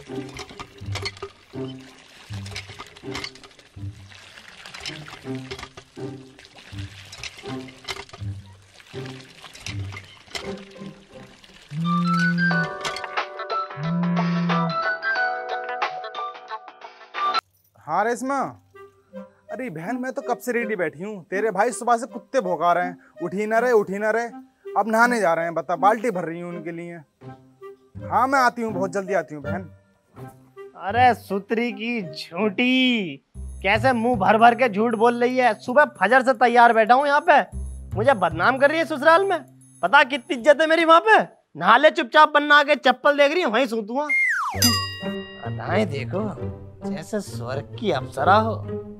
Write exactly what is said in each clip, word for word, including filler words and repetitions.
हाँ रेशमा, अरे बहन मैं तो कब से रेडी बैठी हूँ। तेरे भाई सुबह से कुत्ते भौंका रहे हैं, उठी ना रहे उठी ना रहे। अब नहाने जा रहे हैं, बता बाल्टी भर रही हूँ उनके लिए। हाँ मैं आती हूँ, बहुत जल्दी आती हूँ बहन। अरे सुतरी की झूठी, कैसे मुंह भर भर के झूठ बोल रही है। सुबह फजर से तैयार बैठा हूँ यहाँ पे, मुझे बदनाम कर रही है ससुराल में। पता कितनी इज्जत है मेरी वहां पे। नहा ले चुपचाप, बनना आके चप्पल देख रही है, वहीं सूतूंगा। अदाएं देखो जैसे स्वर्ग की अप्सरा हो।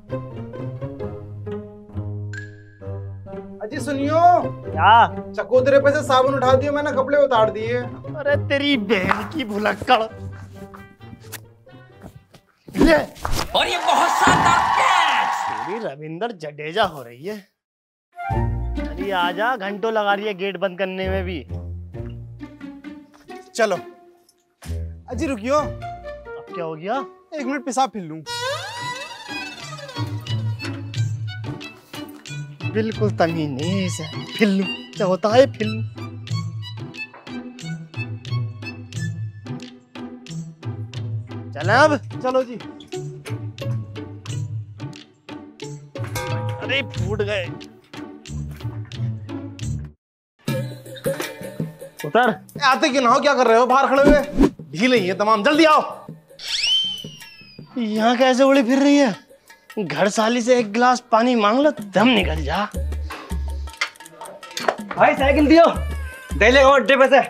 अजी सुनियो, क्या? चकोतरे पे से साबुन उठा दिया मैंने, कपड़े उतार दिए। अरे तेरी बहन की भुलक्कड़। ले। और ये बहुत शानदार कैच। तेरी रविंदर जडेजा हो रही है। अरे आजा, घंटों लगा रही है गेट बंद करने में भी। चलो अजी रुकियो। अब क्या हो गया? एक मिनट पेशाब फिर लूं। बिल्कुल तमीज नहीं है इसे। फिर लूं क्या होता है? फिर लूं। चले अब। चलो जी। अरे फूट गए। उतर। आते क्यों ना हो, क्या कर रहे हो बाहर खड़े हुए? ढीले ही है तमाम, जल्दी आओ। यहाँ कैसे उड़ी फिर रही है? घर साली से एक गिलास पानी मांग लो, दम निकल जा। भाई साइकिल दियो, दे ले अड्डे पे से।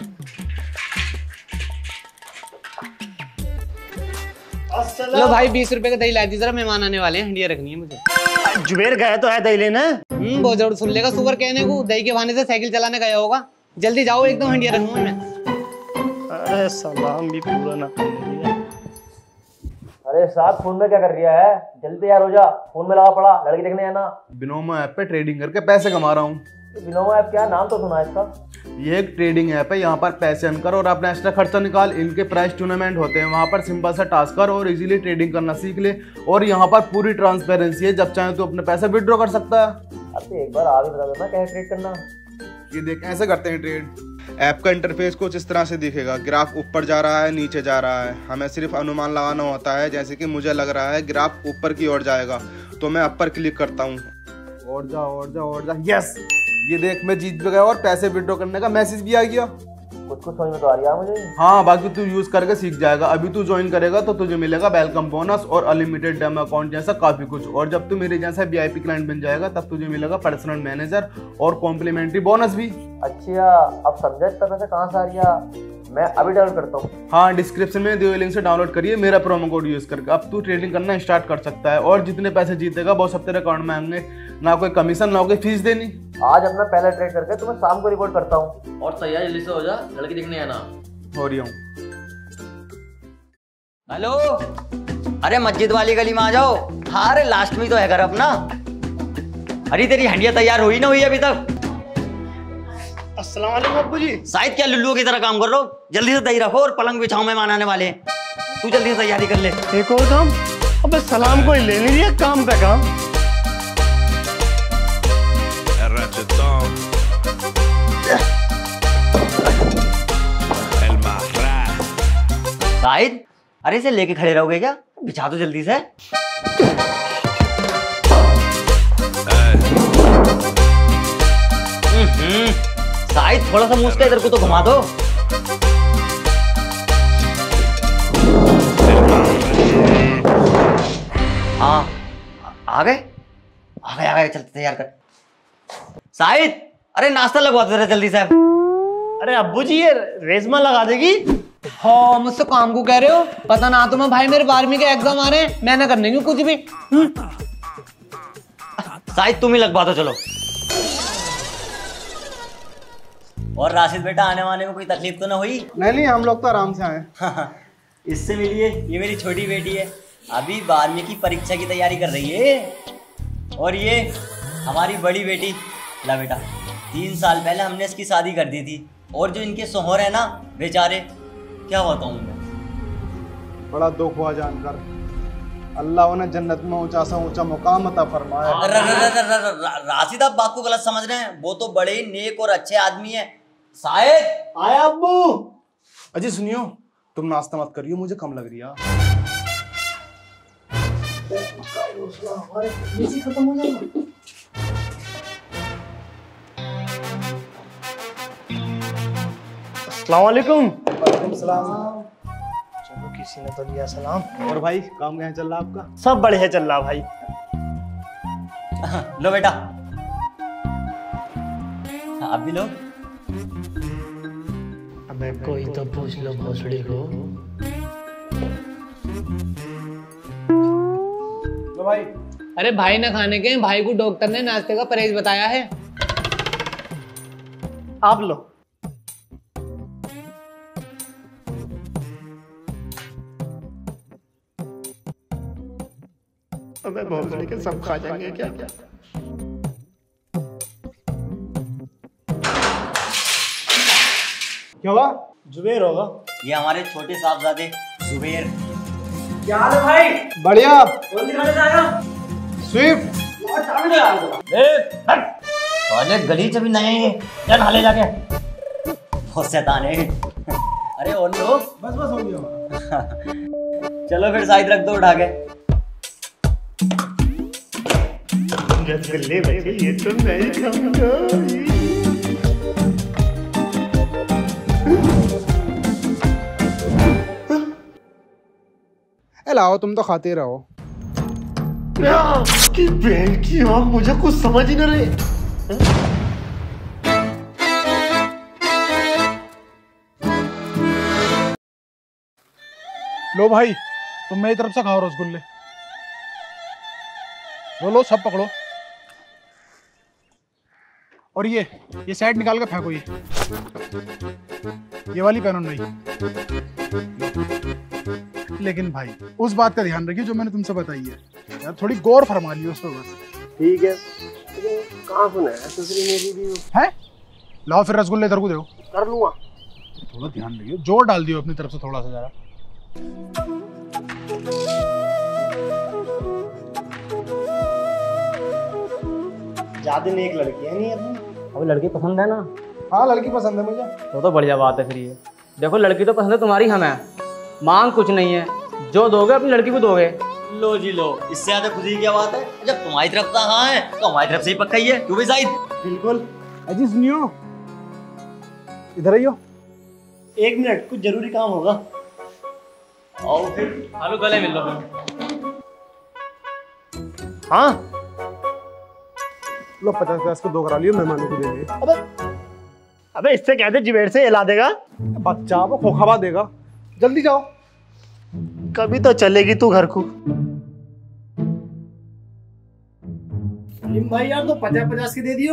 लो भाई बीस रुपए का दही ला दी, जरा मेहमान आने वाले हैं, हंडिया रखनी है मुझे। जुबेर गया तो है दही लेना। हम्म बहुत जरूर सुन लेगा सुगर कहने को, दही के बहाने से साइकिल चलाने गया होगा। जल्दी जाओ, एकदम हंडिया रखूंगा मैं। अरे सलाम भी पूरा ना कर लिया। अरे साहब फोन में क्या कर रहा है? जल्दी तैयार हो जा, फोन में लगा पड़ा, लड़की देखने आना। बिनोमो ऐप पे ट्रेडिंग करके पैसे कमा रहा हूँ। बिनोमो ऐप क्या नाम तो सुना इसका? ये एक ट्रेडिंग ऐप है, यहाँ पर पैसे अर्न कर और अपना एक्स्ट्रा खर्चा निकाल। इनके प्राइस टूर्नामेंट होते हैं, वहाँ पर सिंपल सा टास्क कर और इजीली ट्रेडिंग करना सीख ले। और यहाँ पर पूरी ट्रांसपेरेंसी है, जब चाहे तो अपने पैसे विड्रॉ कर सकता है। अब एक बार आगे बता देना कैसे ट्रेड करना। ये देख ऐसे करते हैं ट्रेड। ऐप का इंटरफेस कुछ इस तरह से दिखेगा। ग्राफ ऊपर जा रहा है, नीचे जा रहा है। हमें सिर्फ अनुमान लगाना होता है, जैसे कि मुझे लग रहा है ग्राफ ऊपर की ओर जाएगा, तो मैं अपर क्लिक करता हूँ। और जा और जा और जा, यस ये देख मैं जीत भी गया और पैसे विड्रॉ करने का मैसेज भी आ गया। कुछ कुछ समझ में तो आ रहा है मुझे। हाँ बाकी तू यूज करके सीख जाएगा। अभी तू ज्वाइन करेगा तो तुझे मिलेगा वेलकम बोनस और अनलिमिटेड डेमो अकाउंट जैसा काफी कुछ। और जब तू मेरे जैसा वीआईपी क्लाइंट बन जाएगा तब तुझे मिलेगा पर्सनल मैनेजर और कॉम्प्लीमेंट्री बोनस भी। अच्छा अब समझा, इतना पैसा कहाँ से आ रहा? मैं अभी डाउनलोड करता हूँ। हाँ डिस्क्रिप्शन में दिए लिंक से डाउनलोड करिए मेरा प्रोमो कोड यूज करके। अब तू ट्रेडिंग करना स्टार्ट कर सकता है और जितने पैसे जीतेगा वो सब तेरे अकाउंट में आएंगे। ना कोई कमीशन ना कोई फीस देनी। आज अपना पहला ट्रेड करके तुम्हें शाम को रिपोर्ट करता हूँ। और तैयार जल्दी से हो जा, लड़की देखने आना। हो रही हूँ। हेलो, अरे मस्जिद वाली गली में आ जाओ। हाँ अरे लास्ट में तो है घर अपना। अरे तेरी हंडिया तैयार हुई ना हुई अभी तक? अस्सलाम वालेकुम अब्बू जी। शायद क्या लुल्लुओं की तरह काम कर लो। जल्दी से दही रखो और पलंग बिछाओ, मेहमान आने वाले हैं। तू जल्दी से तैयारी कर ले। एक और काम? अबे सलाम कोई ले नहीं दिया, काम पे काम। शाहिद, अरे इसे लेके खड़े रहोगे क्या? बिछा दो जल्दी से। शाहिद थोड़ा सा मुंह इधर को तो घुमा दो। हाँ आ गए आ गए आ गए, चलते तैयार कर। शाहिद अरे नाश्ता लगवा दो जल्दी से। अरे अब्बू जी ये रेशमा लगा देगी। हाँ मुझसे काम को कह रहे हो? पता ना तुम्हें भाई मेरे बारहवीं के एग्जाम आ रहे हैं, मैं ना करने की कुछ भी। शाहिद तुम ही लगवा दो चलो। और राशिद बेटा आने वाने में कोई तकलीफ तो ना हुई? नहीं नहीं हम लोग तो आराम से आए। इससे मिलिए, ये मेरी छोटी बेटी है, अभी बारहवीं की परीक्षा की तैयारी कर रही है। और ये हमारी बड़ी बेटी। ला बेटा, तीन साल पहले हमने इसकी शादी कर दी थी। और जो इनके शोहर है ना बेचारे, क्या बताऊँ मैं। बड़ा दुख हुआ जानकर। अल्लाह उन्हें जन्नत में ऊंचा सा ऊंचा मुकाम अता फरमाए। राशिद, आप बात को गलत समझ रहे हैं। वो तो बड़े ही नेक और अच्छे आदमी हैं। शायद आया अब्बू। अजी सुनियो, तुम नाश्ता मत करियो, मुझे कम लग रही है। खत्म हो जाएगा। अस्सलाम वालेकुम। वालेकुम सलाम। चलो किसी ने तो दिया सलाम। और भाई काम कैसा चल रहा आपका? सब बढ़िया चल रहा भाई। लो बेटा, आप भी लो। अबे कोई तो पूछ लो भोसड़ी को। लो भाई। अरे भाई ना खाने के, भाई को डॉक्टर ने नाश्ते का परहेज बताया है। आप लो। अबे भोसड़ी के सब खा जाएंगे क्या? क्या हुआ? जुबेर होगा। ये हमारे छोटे साहबजादे जुबेर। क्या हाल है भाई? बढ़िया। कौन सी खाने से आया? स्विफ्ट। गली से भी नए हैं, चल हाले जाके। बहुत शैतान है। अरे और लोग, बस बस हो गया। चलो फिर शायद रख दो उठा के। रसगुल्ले बचे, ये तो मैं खाऊंगा। लाओ, तुम तो खाते रहो। की बहन की आँख, मुझे कुछ समझ ही न रहे। लो भाई, तुम मेरी तरफ से खाओ रसगुल्ले। लो लो, सब पकड़ो। और ये ये साइड निकाल के फेंको। ये ये वाली पहनो नहीं। लेकिन भाई उस बात का ध्यान रखिए जो मैंने तुमसे बताई है यार, थोड़ी गौर फरमा लियो उस पर बस। ठीक है, लेकिन कहाँ सुना है दूसरी मेरी भी है। लाओ फिर रसगुल्ले इधर को दो। कर लूंगा। थोड़ा ध्यान रखियो, जोर डाल दियो अपनी तरफ से थोड़ा सा जरा। ज्यादा नेक लड़की है नहीं अपनी। अभी लड़की पसंद है ना? हाँ लड़की पसंद है मुझे। तो तो बढ़िया बात है फिर ये। देखो लड़की तो पसंद है तुम्हारी, हमें मांग कुछ नहीं है, जो दोगे अपनी लड़की को दोगे। लो जी लो, इससे ज्यादा खुशी की क्या बात है। जब तुम्हारी तरफ का हाँ है तो हमारी तरफ से ही पक्का ही है। क्यों भी शायद? बिल्कुल। अजी सुनियो, इधर आइयो। एक मिनट, कुछ जरूरी काम होगा। आओ फिर। हेलो, गले मिल लो फिर। हाँ लो पचास पचास को दो करा लियो, मेहमानों को देंगे। अबे अबे इससे कहते जिबेर से हिला देगा। बच्चा वो खोखा देगा। जल्दी जाओ। कभी तो चलेगी तू घर को। भाई यार तो पचास पचास की दे दियो।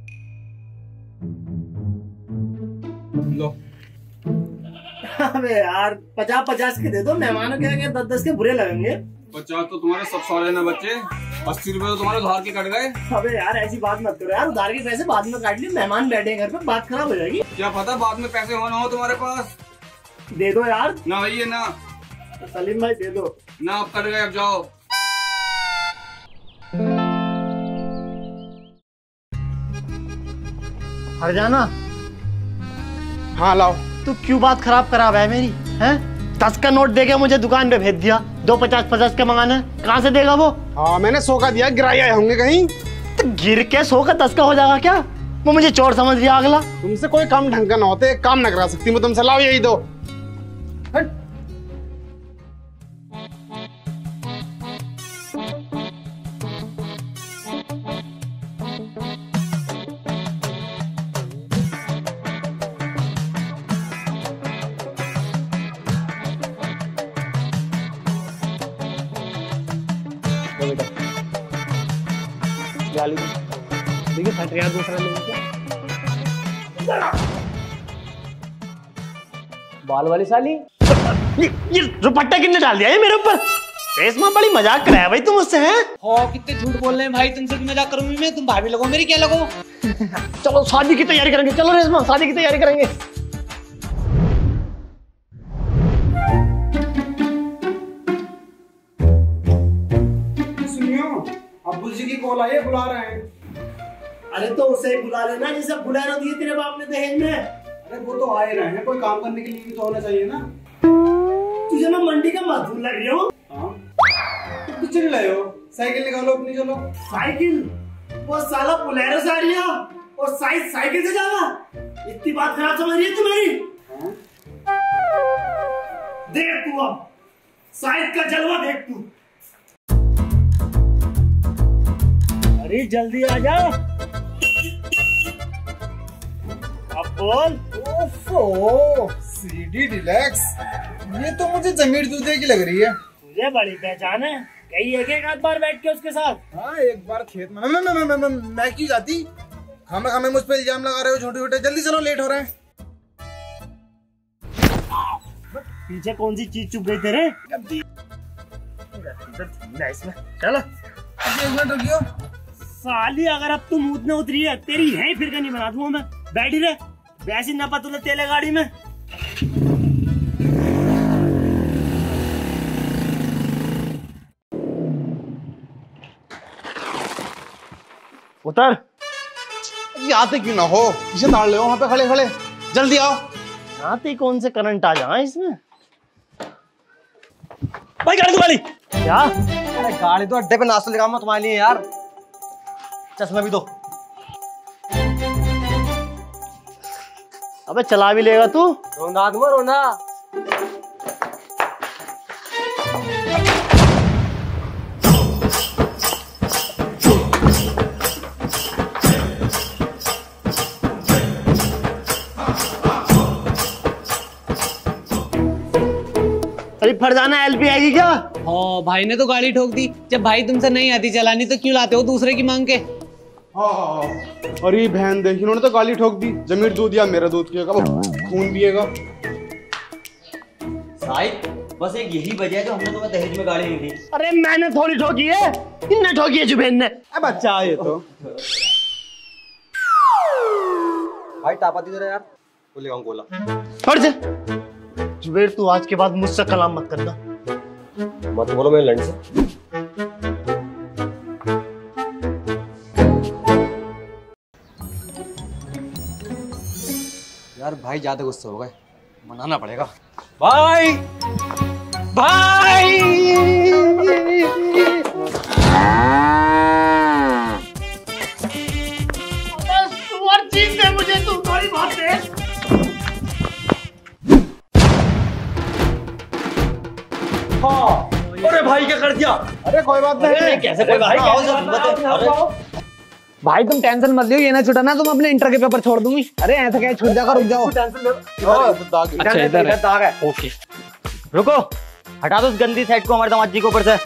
लो। अबे यार पचास पचास के दे दो, मेहमानों के आगे दस दस के बुरे लगेंगे। पचास तो तुम्हारे सब सारे ना बच्चे, अस्सी रुपए तो तुम्हारे उधार के कट गए। अबे यार ऐसी बात मत करो यार, उधार के पैसे बाद में काट लिए, मेहमान बैठे हैं घर पे, बात खराब हो जाएगी। क्या पता बाद में पैसे होना हो तुम्हारे पास। दे दो यार। ना भैया ना। तो सलीम भाई दे दो ना, अब कट गए, अब जाओ। हट जाना। हाँ लाओ। तू क्यों बात खराब करा है मेरी? हैं? दस का नोट देके मुझे दुकान पे भेज दिया, दो पचास पचास के मंगाना, कहाँ से देगा वो? हाँ मैंने सौ का दिया, गिराए आए होंगे कहीं। तो गिर के सौ का दस का हो जाएगा क्या? वो मुझे चोर समझ लिया अगला। तुमसे कोई काम ढंग का ना होते, एक काम ना करा सकती मैं तुमसे। लाओ यही दो। हट। देखिए फट गया दूसरा लोगों बाल वाली साली। ये ये दुपट्टा किसने डाल दिया है मेरे ऊपर? रेशमा बड़ी मजाक कर रहा है भाई तुम मुझसे। हैं? हो कितने झूठ बोल रहे हैं भाई, तुमसे भी मजाक करूंगी मैं। तुम भाभी लगो मेरी, क्या लगो? चलो शादी की तैयारी करेंगे। चलो रेशमा शादी की तैयारी करेंगे। बुलाइए, बुला रहे हैं। अरे तो उसे बुला लेना जिसे बुलाना दिए तेरे बाप ने दहेज में। अरे वो तो आए रहे हैं, कोई काम करने के लिए भी तो होना चाहिए ना। तुझे मैं मंडी का मजदूर लग रही हूँ। हाँ तो चिल्ला रहे हो, साइकिल निकालो अपनी, चलो। साइकिल? वो साला बुलेरो से आ रही है और साइज साइकिल से जाना, इतनी बात खराब समझ रही है तुम्हारी? हाँ? देख तू अब साइज का जलवा देख तू। अरे जल्दी आ जा, अब बोल। ओफो, सीडी डिलक्स, ये तो मुझे जमीर दूधे की लग रही है। तुझे बड़ी पहचान है, कहीं एक एक आध बार बैठ के उसके साथ। हाँ एक बार खेत में मैं मैं मैं मैं मैं क्यों जाती? हमें हमें मुझ पे इल्जाम लगा रहे हो छोटे छोटे, जल्दी चलो, लेट हो रहे हैं। पीछे कौन सी चीज चुप गई तेरे? इसमें चलो, एक मिनट रुकियो। साली अगर अब तू मुंह में उतरी है तेरी है फिर का नहीं बना दूंगा मैं। बैठी रहे, वैसी न पता तो तेले गाड़ी में। उतर। आते क्यों ना हो, इसे ताड़ ले वहां पे खड़े खड़े, जल्दी आओ। आते कौन से करंट आ जाए इसमें? भाई गाड़ी तुम्हारी क्या? अरे गाड़ी तो अड्डे पे नाश्ता लगा मैं तुम्हारे लिए यार। चश्मा भी दो। अबे चला भी लेगा तू? रोना दूंगा रोना। अरे फरजाना एलपी आएगी क्या? हाँ भाई ने तो गाड़ी ठोक दी। जब भाई तुमसे नहीं आती चलानी तो क्यों लाते हो दूसरे की मांग के? हाँ हाँ हाँ, अरे बहन देखी, इन्होंने तो गाली ठोक दी। जमीर दूध या मेरा दूध पिएगा, वो खून पिएगा। साहिब बस एक यही वजह है जो हमने तुम्हें दहेज में गाड़ी नहीं दी। अरे मैंने थोड़ी ठोकी है, इनने ठोकी है जुबेन ने। अब अच्छा ये तो भाई टापा दे यार, बोले कौन बोला? हट जा जुबेर, तू आज के बाद मुझसे कलाम मत करना। मत बोलो मेरे लंड से। यार भाई ज्यादा गुस्सा हो गए, मनाना पड़ेगा। भाई भाई सुअर चीज दे मुझे, तू थोड़ी बात दे। हाँ, अरे भाई क्या कर दिया? अरे कोई बात नहीं, कैसे कोई भाई कैसे? भाई तुम टेंशन मत लियो, ये ना छुटा ना तुम अपने इंटर के पेपर छोड़ दूंगी। अरे ऐसा क्या छूट जाकर रुक जाओ। अच्छा इधर है, दाग है। ओके रुको, हटा दो उस गंदी सेट को हमारे दामाद जी के ऊपर से।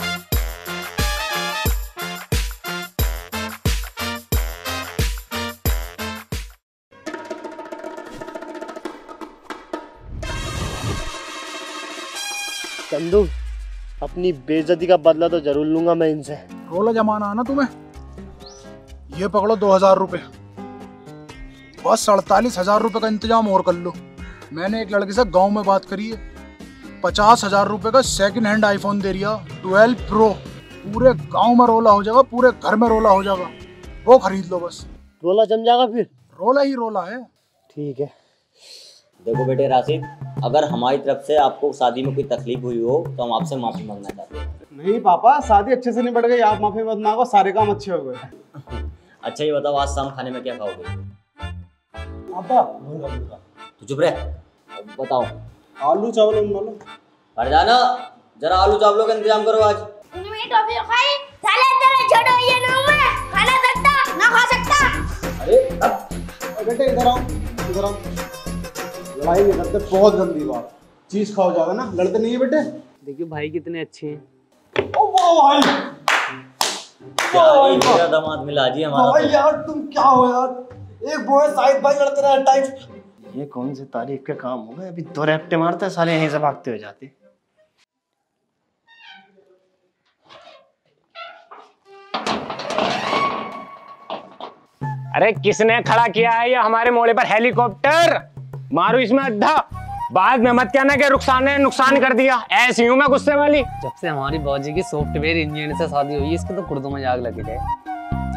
चंदू, अपनी बेइज्जती का बदला तो जरूर लूंगा मैं इनसे। रोला जमाना है ना तुम्हें। ये पकड़ो दो हजार रुपए, बस अड़तालीस हजार रुपए का इंतजाम और कर लो। मैंने एक लड़के से गांव में बात करी है, पचास हजार रुपए का सेकंड हैंड आईफोन दे रिया ट्वेल्व प्रो। पूरे गांव में रोला हो जाएगा, पूरे घर में रोला हो जाएगा, वो खरीद लो बस। रोला जम जाएगा फिर? रोला ही रोला है। ठीक है। देखो बेटे राशिद, अगर हमारी तरफ से आपको शादी में कोई तकलीफ हुई हो तो हम आपसे माफी मांगना चाहते हैं। नहीं पापा, शादी अच्छे से निपट गई, आप माफी मत मांगो, सारे काम अच्छे हो गए। अच्छा ये बताओ आज शाम खाने में क्या खाओगे? पापा तो चुप रहे, बताओ। आलू चावल मालूम। फरजाना जरा आलू चावलों का इंतजाम करो आज। उनमें टॉफी खाई, साले तेरे छोड़ो ये ना मैं खा ना सकता ना खा सकता। अरे बेटे इधर आओ, इधर आओ। लड़ाई नहीं करते, बहुत गंदी बात। चीज खाओ ज्यादा ना, लड़ते नहीं है बेटे। देखिए भाई कितने अच्छे हैं। ओ वाह भाई, भाई मेरा दामाद मिला जी हमारा। भाई यार तुम क्या हो यार, एक वो है शाहिद भाई लड़ते रहे टाइम। ये कौन से तारीफ के काम हो गए? अभी दो रैप्टे मारते हैं साले, यहीं से भागते हो जाते। अरे किसने खड़ा किया है ये हमारे मोड़े पर हेलीकॉप्टर? मारू इसमें अड्डा, बाद में मत कहना कि रुखसान ने नुकसान कर दिया। ऐसी हूं मैं गुस्से वाली। जब से हमारी बाजी की सॉफ्टवेयर इंजीनियर से शादी हुई, इसके तो कुर्दों में आग लगी है।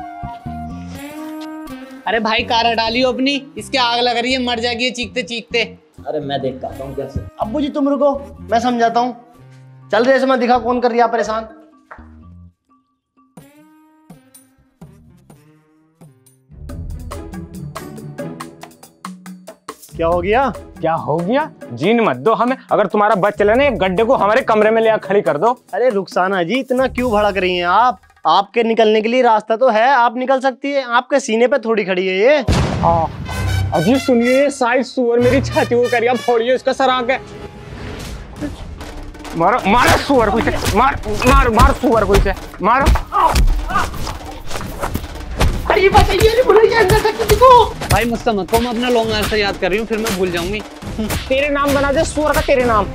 अरे भाई कार हटा लियो अपनी, इसके आग लग रही है, मर जाएगी चीखते चीखते। अरे मैं देख के आता हूँ कैसे। अब्बू जी तुम रुको, मैं समझाता हूँ। चल रेस में दिखा कौन कर रही है परेशान। क्या हो गया? क्या हो गया? जीन मत दो हमें। अगर तुम्हारा बस चले ना, एक गड्ढे को हमारे कमरे में ले आ खड़ी कर दो। अरे रुखसाना जी इतना क्यों भड़क रही हैं आप? आपके निकलने के लिए रास्ता तो है, आप निकल सकती है। आपके सीने पे थोड़ी खड़ी है ये। हाँ अजी सुनिए, ये साइज सुअर मेरी छाती को करिए, फोड़िए इसका सर आके। मारो मारो सुअर को इसे, मार मार मार सुअर को इसे मारो। अरे बताइए, अरे बुलाइए अंदर तक किसी को। भाई मुझसे मत को, मैं अपना लॉन्ग आंसर याद कर रही हूँ, फिर मैं भूल जाऊंगी। तेरे नाम बना दे सुअर का, तेरे नाम।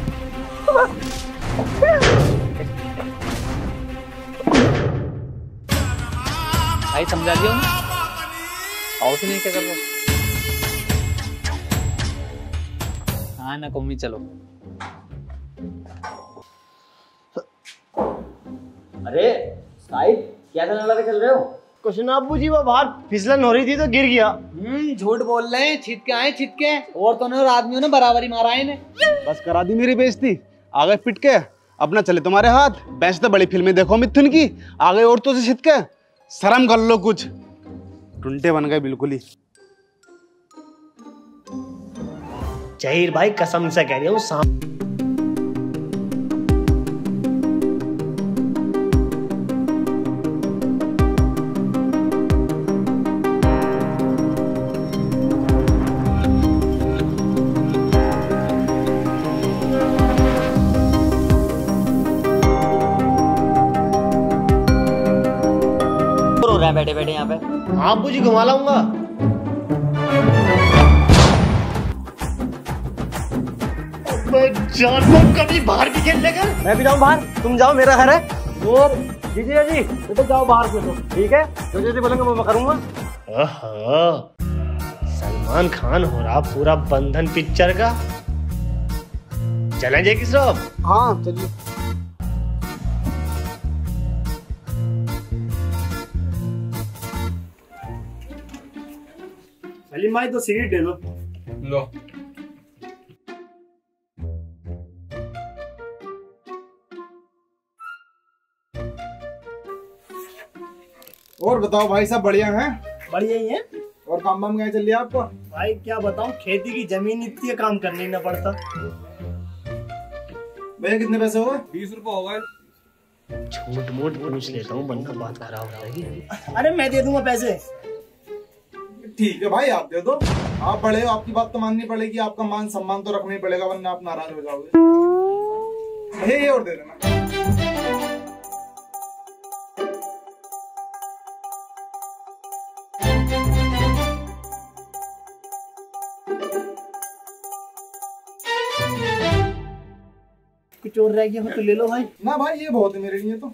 भाई समझा दिया ना, आओ तो नहीं क्या कर रहे हो? हाँ ना कौमी, चलो। अरे साहिब क्या चलने लगे, चल रहे हो? कुछ ना अब्बू जी, वो बाहर फिसलन हो रही थी तो गिर गया। हम्म झूठ बोल रहे हैं, छिटके आए छिटके। औरतों ने और आदमियों ने बराबरी मारा है इन्हें। बस करा दी मेरी बेइज्जती, आ गए पिट के। अपना चले तुम्हारे हाथ। बेंच तो बड़ी फिल्में देखो मिथुन की, आ गए औरतों से छिटके। शर्म कर लो कुछ, टुंटे बन गए बिल्कुल ही। जहीर भाई कसम से कह रही हूँ, साम बैठे बैठे यहाँ पे। हाँ अब्बू जी घुमा लाऊंगा। जान कभी बाहर भी खेल लेगा। मैं भी जाऊँ बाहर? तुम जाओ, मेरा घर है। और जीजी जी तो, तो जाओ बाहर से, तो ठीक है, जो जैसे बोलेंगे वो मैं करूंगा। सलमान खान हो रहा पूरा बंधन पिक्चर का। चलें जय किशोर। हाँ चलिए। सलीम भाई तो सिगरेट दे दो। लो। और बताओ भाई, सब बढ़िया हैं? बढ़िया ही है। और काम वाम कैसे चल रहा है आपको? भाई क्या बताऊं, खेती की जमीन इतनी है, काम करने ही ना पड़ता। भैया कितने पैसे हो गए? बीस रुपए हो गए। झूठ मूठ पूछ लेता हूँ, वरना बात खराब हो जाएगी। अरे मैं दे दूंगा पैसे। ठीक है भाई, आप दे दो। आप बड़े हो, आपकी बात तो माननी पड़ेगी, आपका मान सम्मान तो रखना ही पड़ेगा, वरना आप नाराज हो जाओगे। ये और दे देना। कुछ और रह गया तो ले लो भाई। ना भाई ये बहुत है मेरे लिए तो।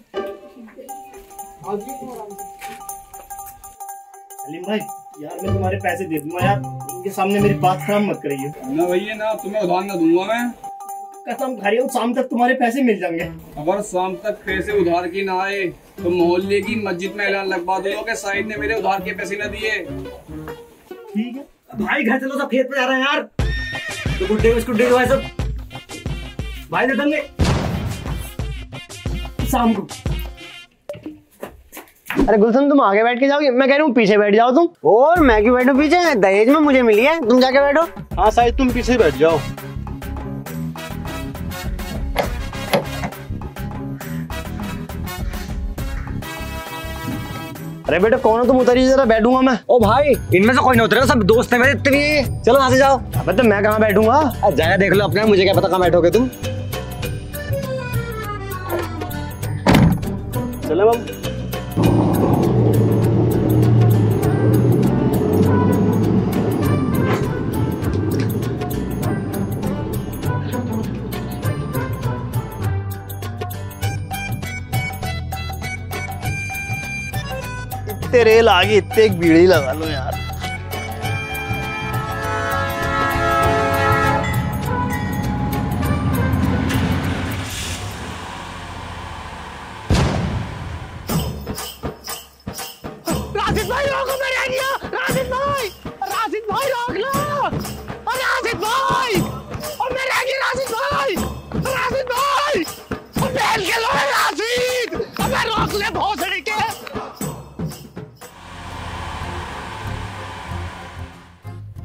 सलीम भाई यार मैं तुम्हारे पैसे दे दूंगा यार, इनके सामने मेरी बात खराब मत करिए। ना भैया ना, तुम्हें उधार ना दूंगा मैं। कसम खा रही हूँ, शाम तक तुम्हारे पैसे मिल जाएंगे। अगर शाम तक पैसे उधार की ना आए तो मोहल्ले की मस्जिद में ऐलान लगवा दो कि साहिद ने मेरे उधार के पैसे न दिए। ठीक है भाई, घर चलो, सब खेत पे जा रहे हैं यार। तो गुड्डे को गुड्डे को सब भाई दे देंगे शाम को। अरे गुलशन तुम आगे बैठ के जाओगे, मैं कह रहा हूँ पीछे बैठ जाओ तुम। और मैं क्यों बैठूं पीछे? दहेज में मुझे मिली है, तुम जाके बैठो। हाँ शायद तुम पीछे बैठ जाओ। अरे बेटा कौन हो तुम? उतरिए जरा, बैठूंगा मैं। ओ भाई इनमें से कोई नहीं उतरेगा, सब दोस्त हैं मेरे इतने। चलो यहाँ से जाओ। अबे तो मैं कहाँ बैठूंगा? जगह देख लो अपने, मुझे क्या पता कहाँ बैठोगे तुम। चलो बाबू। इतने रेल आगे, इतने एक बीड़ी लगा लो यार। राशिद भाई रोको, मेरे आ गया। राशिद भाई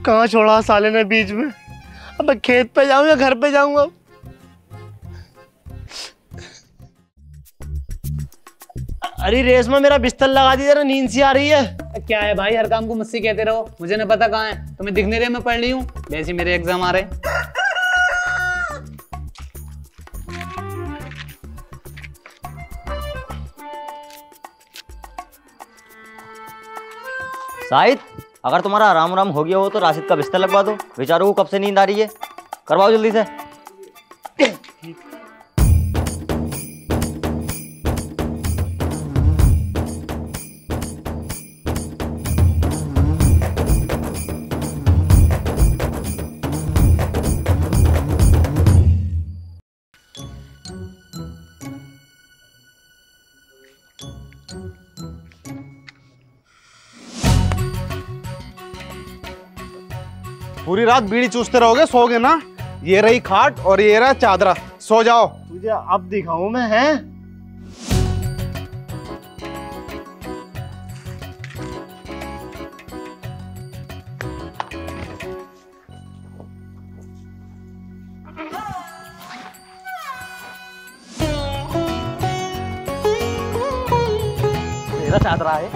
कहाँ छोड़ा साले ने बीच में। अब मैं खेत पे जाऊं या घर पे जाऊंगा? अरे रेशमा मेरा बिस्तर लगा दी, जरा नींद सी आ रही है। क्या है भाई, हर काम को मुझसे कहते रहो, मुझे नहीं पता कहाँ है। तुम्हें दिख नहीं रहे मैं पढ़ रही हूँ, वैसे मेरे एग्जाम आ रहे। शाहिद, अगर तुम्हारा आराम आराम हो गया हो तो राशिद का बिस्तर लगवा दो, बेचारों को कब से नींद आ रही है। करवाओ जल्दी से। पूरी रात बीड़ी चूसते रहोगे, सोगे ना? ये रही खाट और ये रहा चादरा, सो जाओ। तुझे अब दिखाऊं मैं, हैं? तेरा चादरा है।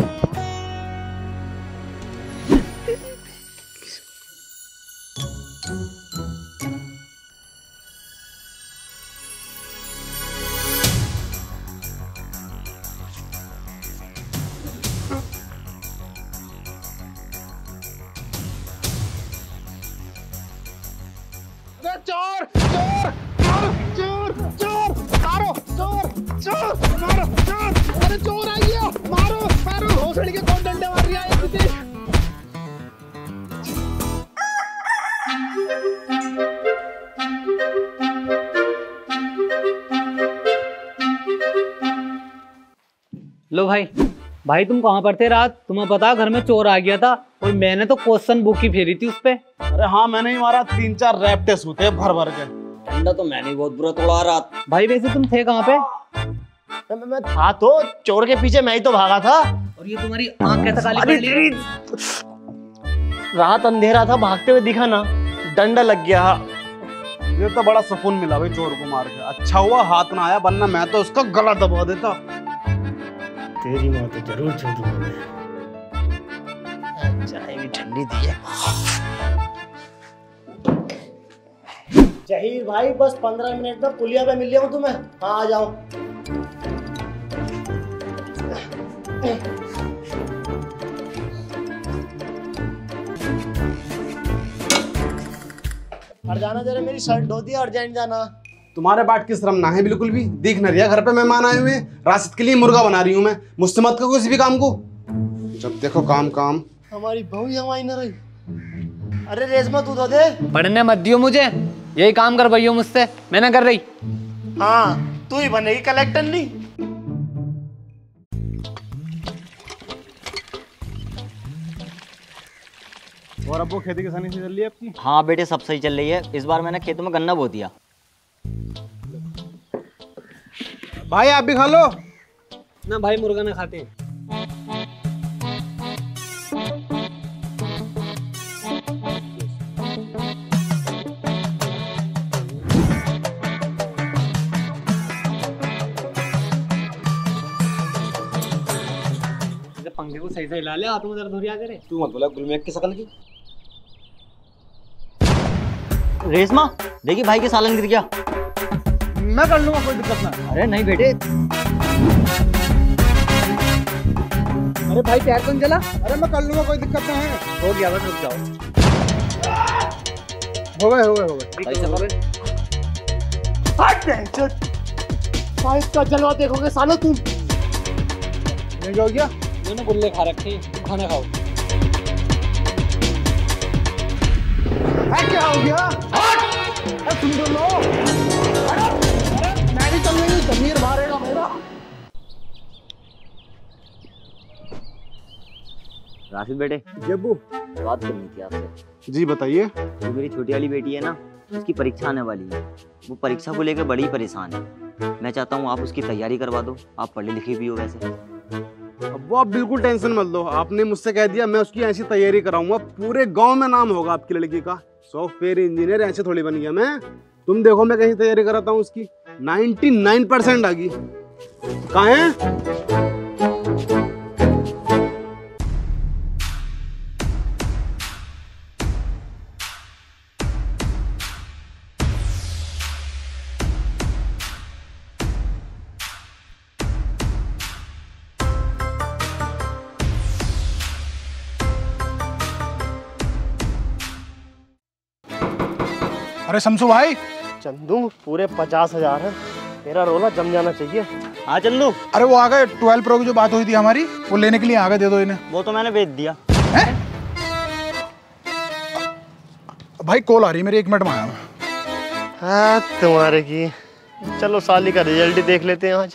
चोर चोर चोर चोर मारो, चोर चोर मारो, चोर, अरे चोर आई है, मारो मारो। भोसड़ी के कौन डंडे मार रही है तुझे? लो भाई, भाई तुम कहाँ पर थे रात? तुम्हें पता घर में चोर आ गया था और मैंने तो क्वेश्चन बुक ही फेरी थी उस पे। अरे हाँ, मैंने ही मारा, तीन चार रैप्टे सूते भर भर के। ठंडा तो मैंने बहुत बुरा तोड़ा रात। भाई वैसे तुम थे कहाँ पे? मैं, मैं था तो चोर के पीछे मैं ही तो भागा था। और ये तुम्हारी आंख कैसे काली पड़ रही? रात अंधेरा था, भागते हुए दिखा ना, डंडा लग गया। ये तो बड़ा सुकून मिला भाई चोर को मार के। अच्छा हुआ हाथ ना आया, वरना मैं तो उसका गला दबा देता। तेरी माँ तो जरूर छू दूंगा मैं। चाय भी ठंडी दी है। जहीर भाई, बस पंद्रह मिनट में पुलिया पे मिल लिया हूँ तुम्हें। हाँ आ जाओ। हट जाना जरा, मेरी शर्ट धोती है, अर्जेंट जाना। तुम्हारे बाट की शर्म ना है बिल्कुल भी? देख न रिया, घर पे मेहमान आए हुए, राशिद के लिए मुर्गा बना रही हूँ मैं। मुझसे मत करो किसी भी काम को, जब देखो काम काम। हमारी बहू यहाँ आई ना रही। अरे रेशमा तू धो दे। पढ़ने मत दियो मुझे, यही काम करवाइयो मुझसे, मैं ना कर रही। हाँ तू ही बनेगी कलेक्टर नहीं। और अब वो खेती किसानी से चल रही है आपकी? हाँ बेटे, सब सही चल रही है। इस बार मैंने खेतों में गन्ना बो दिया। भाई आप भी खा लो ना। भाई मुर्गा ना खाते हैं। पंखे को सही से हिला ले, हाथों में दर्द हो रहा करे। तू मत बोला गुलमेक की शकल की। रेशमा देखिए, भाई के सालन गिर गया। मैं कर लूंगा, कोई दिक्कत ना। अरे नहीं बेटे। अरे भाई पैर तो जला। अरे मैं कर लूंगा, कोई दिक्कत नहीं है। हो गया, बस रुक जाओ। हो गए हो गए हो गए। भाई सब भाई का जलवा देखोगे सालो तुम। नहीं हो गया, मैंने गुल्ले खा रखे, तुम खाना खाओ। क्या हो गया? हट! तुम दोनों मैं भी चल रही, जमीर मारेगा मेरा। राशिद बेटे, जब्बू बात करनी थी आपसे। जी बताइए। जो मेरी छोटी वाली बेटी है ना, उसकी परीक्षा आने वाली है। वो परीक्षा को लेकर बड़ी परेशान है। मैं चाहता हूँ आप उसकी तैयारी करवा दो। आप पढ़ी लिखी भी हो वैसे। अब वो आप बिल्कुल टेंशन मत लो, आपने मुझसे कह दिया, मैं उसकी ऐसी तैयारी कराऊंगा पूरे गांव में नाम होगा आपकी लड़की का। सॉफ्टवेयर इंजीनियर ऐसे थोड़ी बन गया मैं। तुम देखो मैं कहीं तैयारी कराता हूँ उसकी, निन्यानवे परसेंट आ गई। कहाँ है? अरे शमसू भाई। चंदू पूरे पचास हजार है, तेरा रोला जम जाना चाहिए। हाँ चंदू। अरे वो आ गए, ट्वेल्व प्रो की जो बात हुई थी हमारी, वो लेने के लिए आ गए, दे दो इन्हें। वो तो मैंने बेच दिया। है? भाई कॉल आ रही है मेरी, एक मिनट में आया हूँ। हाँ तुम्हारे की। चलो साली का रिजल्ट ही देख लेते हैं आज।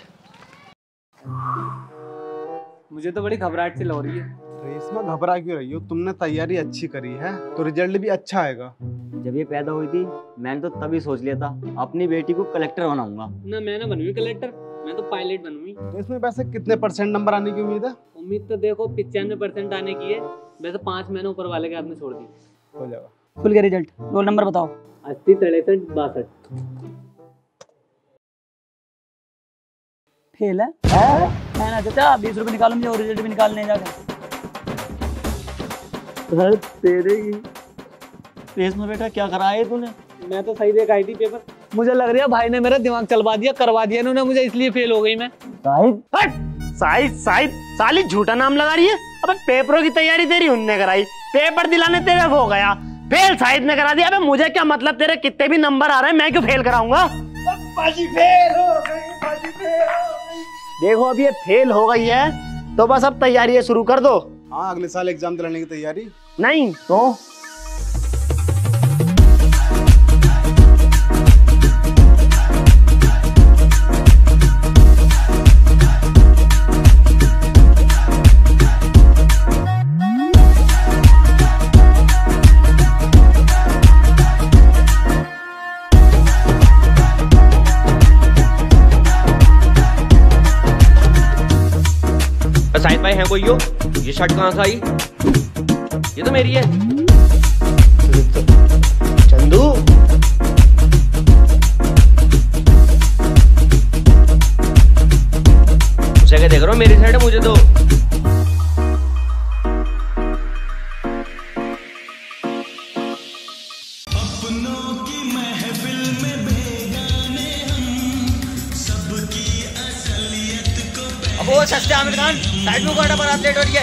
मुझे तो बड़ी घबराहट सी लग रही है। रेशमा घबरा क्यों रही हो? तुमने तैयारी अच्छी करी है तो रिजल्ट भी अच्छा आएगा। जब ये पैदा हुई थी मैंने तो तभी सोच लिया था अपनी बेटी को कलेक्टर बनाऊंगा। ना मैं ना बनूंगी कलेक्टर, मैं तो पायलट बनूंगी। तो इसमें वैसे कितने परसेंट नंबर आने की उम्मीद है? उम्मीद तो देखो पिचानवे परसेंट आने की है, वैसे पाँच मैंने ऊपर वाले के हाथ में छोड़ दी। हो जाएगा। खुल गया रिजल्ट, रोल नंबर बताओ। अस्सी तिरसठ बासठ। फेल है? है ना चाचा, बीस रुपए निकालो मुझे और रिजल्ट भी निकालने जाकर। तेरे की रेशमा बेटा क्या करा है तूने? मैं तो सही देख आई थी पेपर। मुझे लग रहा है भाई ने मेरा दिमाग चलवा दिया, करवा दिया इन्होंने मुझे, इसलिए फेल हो गई मैं। साहिब साहिब साहिब साली झूठा नाम लगा रही है। अबे पेपरों की तैयारी तेरी उनने कराई, पेपर दिलाने तेरे हो गया, फेल साहिब ने करा दिया। अबे मुझे क्या मतलब, तेरे कितने भी नंबर आ रहे हैं, मैं क्यों फेल कराऊंगा? बाजी फेल हो गई, बाजी फेल हो गई। देखो अब ये फेल हो गई है तो बस अब तैयारी शुरू कर दो। हाँ अगले साल एग्जाम दिलाने की तैयारी। नहीं तो साहिद भाई हैं कोई हो? ये शर्ट कहाँ से आई? ये तो मेरी है। चंदू उसे क्या देख रहा हो? मेरी शर्ट है, मुझे दो। वो सस्ते आमिर खान साइड में कोटा पर लेट हो रही है।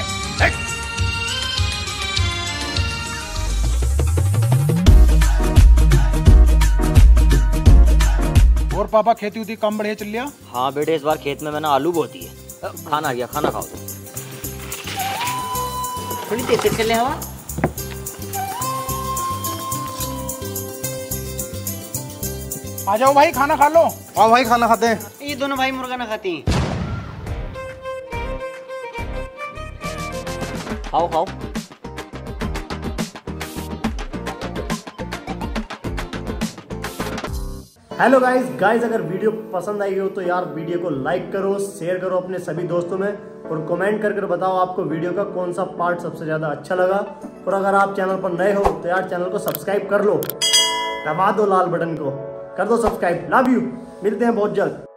और पापा खेती उती कम बढ़िया चल लिया? हाँ बेटे इस बार खेत में मैंने आलू बोती है। खाना आ गया, खाना खाओ तुम। थोड़ी तेज तेज कर ले हवा। आ जाओ भाई खाना खा लो। हाँ भाई खाना खाते हैं। ये दोनों भाई मुर्गा ना खाती हैं। खाओ खाओ। हेलो गाइस गाइस अगर वीडियो पसंद आई हो तो यार वीडियो को लाइक करो, शेयर करो अपने सभी दोस्तों में और कमेंट करके बताओ आपको वीडियो का कौन सा पार्ट सबसे ज्यादा अच्छा लगा। और अगर आप चैनल पर नए हो तो यार चैनल को सब्सक्राइब कर लो, दबा दो लाल बटन को, कर दो सब्सक्राइब। लव यू, मिलते हैं बहुत जल्द।